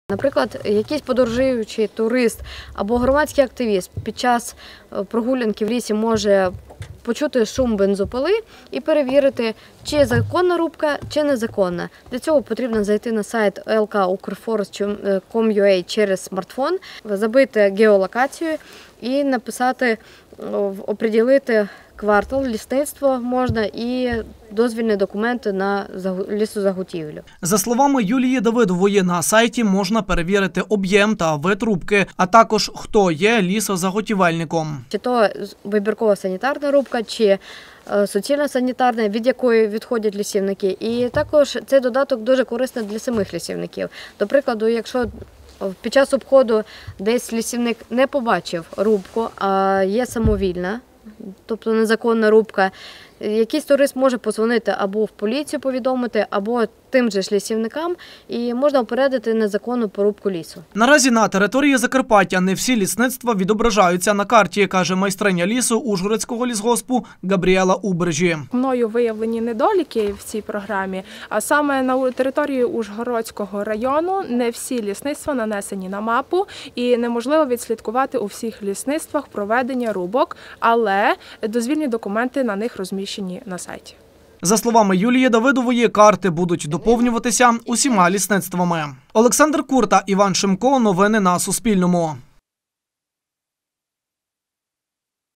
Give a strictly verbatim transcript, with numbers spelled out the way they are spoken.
Наприклад, якийсь подорожуючий турист або громадський активіст під час прогулянки в лісі може почути шум бензопили і перевірити, чи законна рубка, чи незаконна. Для цього потрібно зайти на сайт ел ка укрфорест крапка ком ю а через смартфон, забити геолокацію і написати, оприділити квартал, лісництво можна і дозвільні документи на лісозаготівлю. За словами Юлії Давидової, на сайті можна перевірити об'єм та вид рубки, а також хто є лісозаготівельником. Чи то вибіркова санітарна рубка, чи суцільна санітарна, від якої відходять лісівники. І також цей додаток дуже корисний для самих лісівників. До прикладу, якщо під час обходу десь лісівник не побачив рубку, а є самовільна, тобто незаконна рубка, якийсь турист може подзвонити або в поліцію повідомити, або тим же ж лісівникам, і можна попередити незаконну порубку лісу. Наразі на території Закарпаття не всі лісництва відображаються на карті, каже майстриня лісу Ужгородського лісгоспу Габріела Убержі. Мною виявлені недоліки в цій програмі, а саме на території Ужгородського району не всі лісництва нанесені на мапу і неможливо відслідкувати у всіх лісництвах проведення рубок, але дозвільні документи на них розміщені на сайті. За словами Юлії Давидової, карти будуть доповнюватися усіма лісництвами. Олександр Курта, Іван Шимко. Новини на Суспільному.